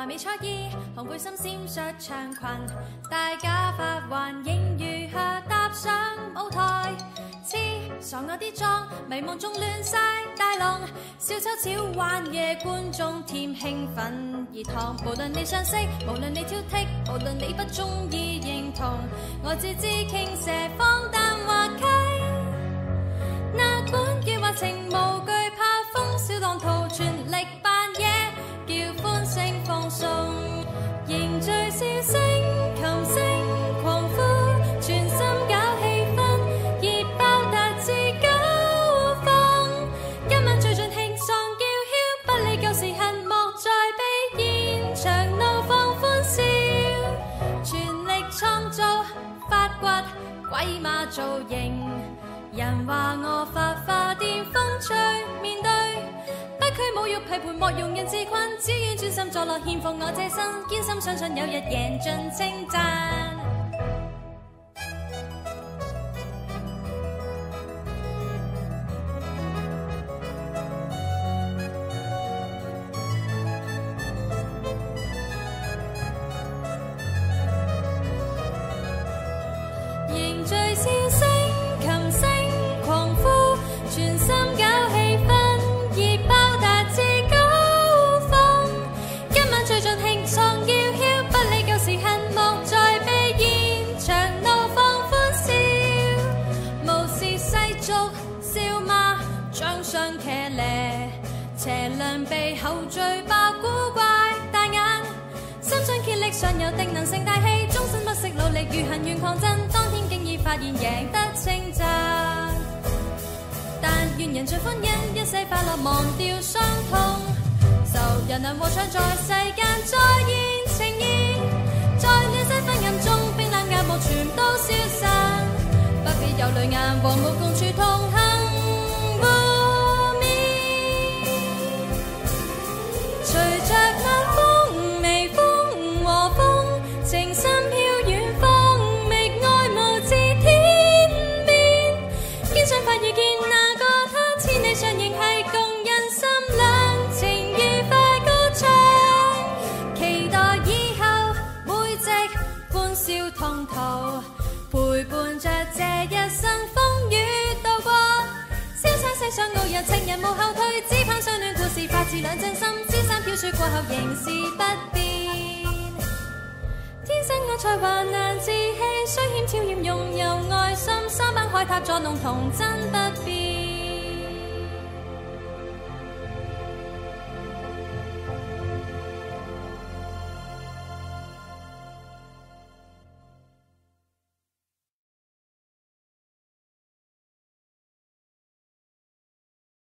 華美賽衣，紅背心閃着長裙，戴假髮環影如下踏上舞台。痴傻我啲妝，迷夢中亂晒大龍，小丑小玩夜觀眾添興奮熱燙。無論你相識，無論你挑剔，無論你不中意認同，我只知傾瀉荒誕滑稽。哪管叫話情無懼怕風小浪淘，全力扮嘢叫歡聲放送，凝聚笑聲琴聲狂呼，全心搞氣氛熱爆達至高峰。今晚最盡慶喪叫囂，不理舊時恨莫再被現場怒放歡笑，全力創造發掘鬼馬造型。人話我發花巔峰趣，面對不拘侮辱批判，莫容人自困，只願專心作樂，獻奉我這身，堅心相信有日贏盡稱讚。凝聚笑聲琴聲狂呼，全心搞氣氛熱爆達至高峰。今晚最盡慶喪叫囂，不理舊時恨莫再被現場怒放歡笑，無視世俗笑罵掌上騎呢，邪良背後最爆古怪大眼，心想竭力上游定能成大器，終身不惜努力如行願抗爭，當天竟已發現贏得稱讚。但願人盡歡欣，一些快樂忘掉傷痛，仇人能和暢在世間再現情意，在亂世昏暗中冰冷眼幕全都消散，不必有淚眼和無共處同行互勉，隨着晚風微風和風，情深飄遠方，覓愛無自天邊，堅想發遇見那個他，千里上仍係共人心兩情愉快歌唱，期待以後每夕歡笑同途，陪伴着這一生風雨度過，瀟灑世上傲人情人無後退，只盼相戀故事發自兩真心，千山飄雪過後仍是不變。天生我才華難自棄，雖險超險擁有愛心，三板海塔作弄童真不變。